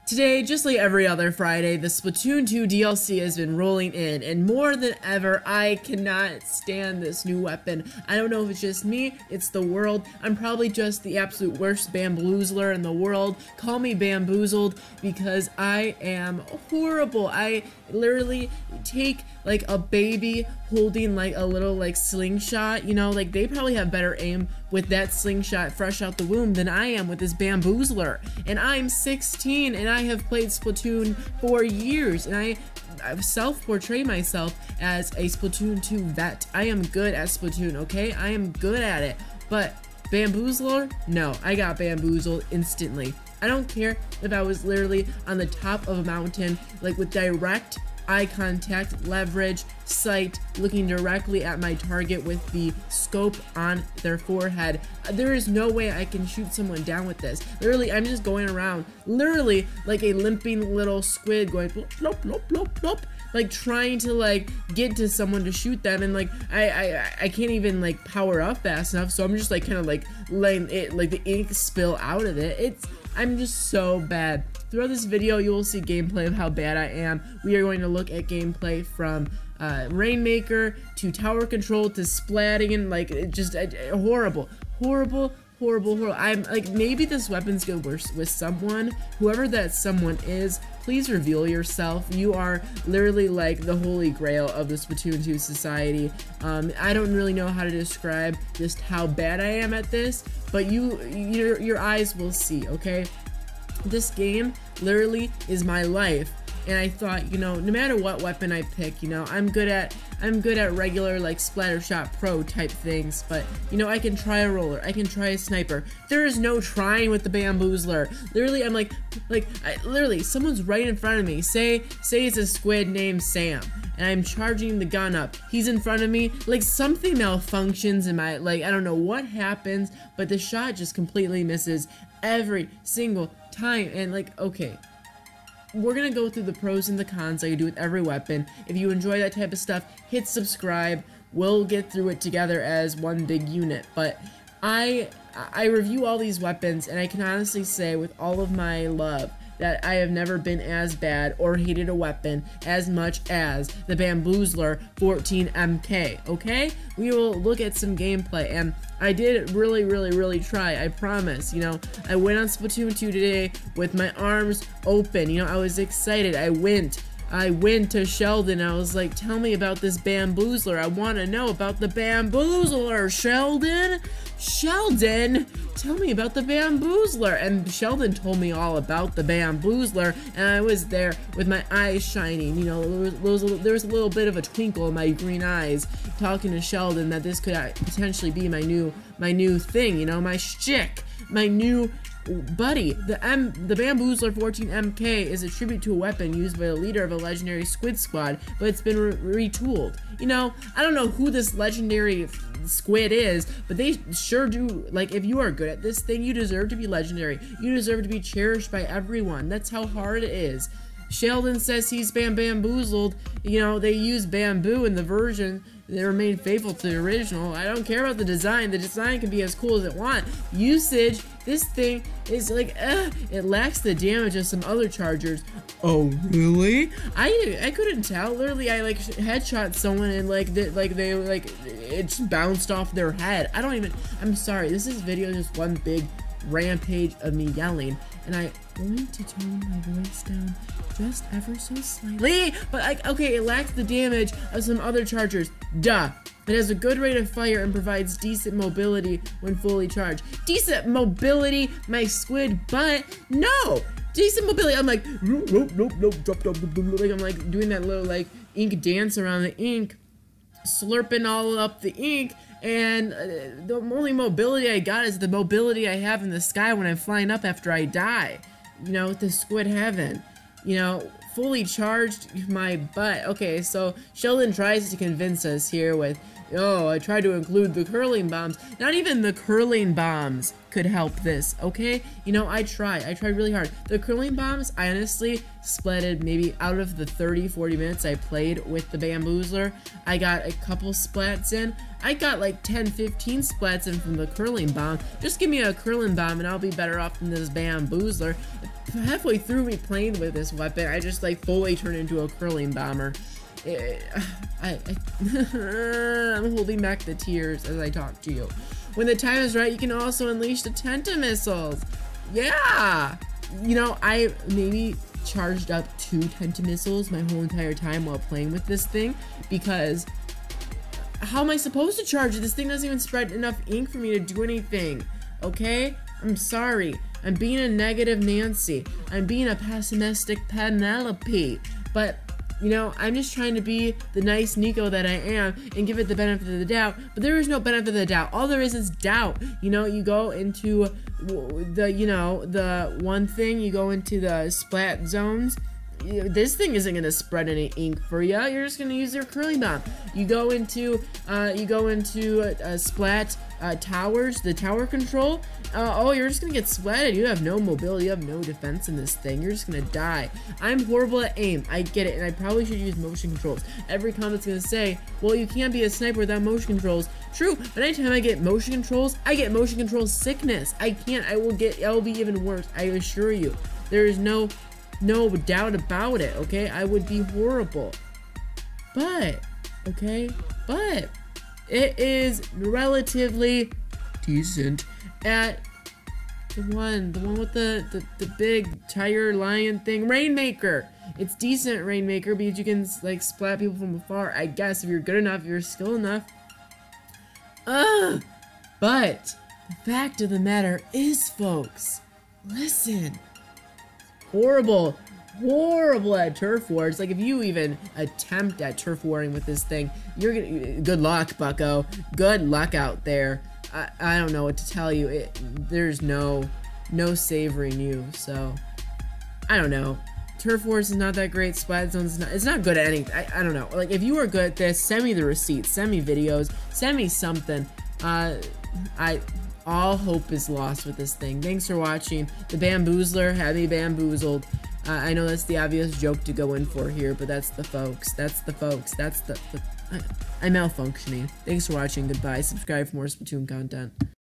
Today, just like every other Friday, the Splatoon 2 DLC has been rolling in, and more than ever, I cannot stand this new weapon. I don't know if it's just me, it's the world. I'm probably just the absolute worst Bamboozler in the world. Call me bamboozled because I am horrible. I literally take like a baby holding like a little like slingshot, you know, like they probably have better aim with that slingshot fresh out the womb than I am with this Bamboozler. And I'm 16 and I have played Splatoon for years, and I self-portray myself as a Splatoon 2 vet. I am good at Splatoon, okay? I am good at it. But Bamboozler? No, I got bamboozled instantly. I don't care if I was literally on the top of a mountain, like with direct eye contact, leverage, sight, looking directly at my target with the scope on their forehead. There is no way I can shoot someone down with this. Literally, I'm just going around, literally like a limping little squid going blop, blop, blop, blop, like trying to like get to someone to shoot them, and like I can't even like power up fast enough, so I'm just like kind of like letting it, like the ink spill out of it. I'm just so bad. Throughout this video, you will see gameplay of how bad I am. We are going to look at gameplay from Rainmaker to tower control to splatting, and like just horrible. I'm like, maybe this weapon's good with someone. Whoever that someone is, please reveal yourself. You are literally like the holy grail of the Splatoon 2 society. I don't really know how to describe just how bad I am at this, but your eyes will see, okay? This game literally is my life, and I thought, you know, no matter what weapon I pick, you know, I'm good at regular like Splattershot Pro type things, but you know, I can try a roller, I can try a sniper. There is no trying with the Bamboozler. Literally, I'm literally, someone's right in front of me. Say it's a squid named Sam, and I'm charging the gun up. He's in front of me, like something malfunctions in my, like, I don't know what happens, but the shot just completely misses every single time. And like, okay, we're gonna go through the pros and the cons like I do with every weapon. If you enjoy that type of stuff, hit subscribe. We'll get through it together as one big unit. But I review all these weapons, and I can honestly say with all of my love that I have never been as bad or hated a weapon as much as the Bamboozler 14MK, okay? We will look at some gameplay, and I did really try, I promise. You know, I went on Splatoon 2 today with my arms open, you know, I was excited. I went to Sheldon, I was like, tell me about this Bamboozler, I want to know about the Bamboozler, Sheldon! Sheldon, tell me about the Bamboozler. And Sheldon told me all about the Bamboozler, and I was there with my eyes shining, you know, there was a little bit of a twinkle in my green eyes talking to Sheldon that this could potentially be my new thing, you know, my shtick, my new buddy. The Bamboozler 14MK is a tribute to a weapon used by the leader of a legendary squid squad, but it's been retooled. You know, I don't know who this legendary squid is, but they sure do. Like, if you are good at this thing, you deserve to be legendary. You deserve to be cherished by everyone. That's how hard it is. Sheldon says he's bamboozled. You know, they use bamboo in the version. They remain faithful to the original. I don't care about the design. The design can be as cool as it wants. Usage, this thing is like, it lacks the damage of some other chargers. Oh, really? I couldn't tell. Literally, I like headshot someone and like it just bounced off their head. I'm sorry. This video is just one big rampage of me yelling, and I'm going to tone my voice down just ever so slightly, but like, okay, it lacks the damage of some other chargers. Duh. It has a good rate of fire and provides decent mobility when fully charged. Decent mobility, my squid butt? No! Decent mobility. I'm like, nope, drop, like I'm like doing that little like ink dance around the ink, slurping all up the ink, and the only mobility I got is the mobility I have in the sky when I'm flying up after I die. You know, to squid heaven. You know, fully charged my butt. Okay, so Sheldon tries to convince us here with, oh, I tried to include the curling bombs. Not even the curling bombs could help this, okay? You know, I tried really hard. The curling bombs, I honestly splatted maybe out of the 30-40 minutes I played with the Bamboozler. I got a couple splats in. I got like 10-15 splats in from the curling bomb. Just give me a curling bomb and I'll be better off than this Bamboozler. Halfway through me playing with this weapon, I just like fully turned into a curling bomber. I'm holding back the tears as I talk to you. When the time is right, you can also unleash the Tenta missiles. Yeah! You know, I maybe charged up 2 Tenta missiles my whole entire time while playing with this thing, because how am I supposed to charge it? This thing doesn't even spread enough ink for me to do anything, okay? I'm sorry. I'm being a negative Nancy. I'm being a pessimistic Penelope. But, you know, I'm just trying to be the nice Nico that I am and give it the benefit of the doubt. But there is no benefit of the doubt. All there is doubt. You know, you go into the one thing, you go into the splat zones. This thing isn't gonna spread any ink for you. You're just gonna use your curling bomb. You go into splat towers, the tower control. Oh, you're just gonna get splatted. You have no mobility. You have no defense in this thing. You're just gonna die. I'm horrible at aim. I get it, and I probably should use motion controls. Every comment's gonna say, well, you can't be a sniper without motion controls. True, but anytime I get motion controls, I get motion control sickness. I can't. I will be even worse. I assure you. There is no doubt about it, okay? I would be horrible. But, okay? But, it is relatively decent at the one with the big tiger lion thing, Rainmaker. It's decent, Rainmaker, because you can, like, splat people from afar, I guess, if you're good enough, if you're skilled enough. But, the fact of the matter is, folks, listen. Horrible at turf wars. Like, if you even attempt at turf warring with this thing, you're gonna, good luck, bucko. Good luck out there. I don't know what to tell you. There's no savoring you, so I don't know. Turf wars is not that great. Splat zones it's not good at anything. I don't know. Like, if you are good at this, send me the receipts, send me videos, send me something. All hope is lost with this thing. Thanks for watching. The Bamboozler had me bamboozled. I know that's the obvious joke to go in for here, but that's the folks. I'm malfunctioning. Thanks for watching. Goodbye. Subscribe for more Splatoon content.